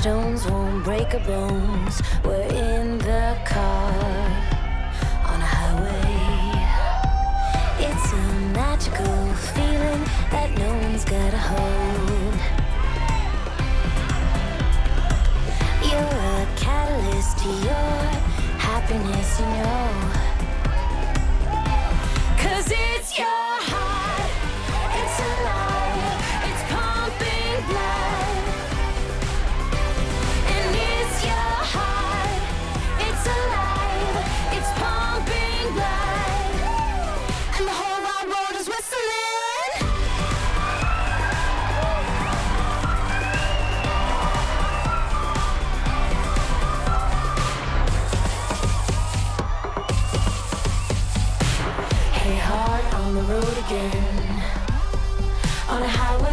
stones won't break our bones. We're in the car on a highway. It's a magical feeling that no one's got a hold. You're a catalyst to your happiness, you know. 'Cause it's your heart, it's alive, it's pumping blood. And it's your heart, it's alive, it's pumping blood. And the whole wide world is whistling. Hey, heart on the road again, on a highway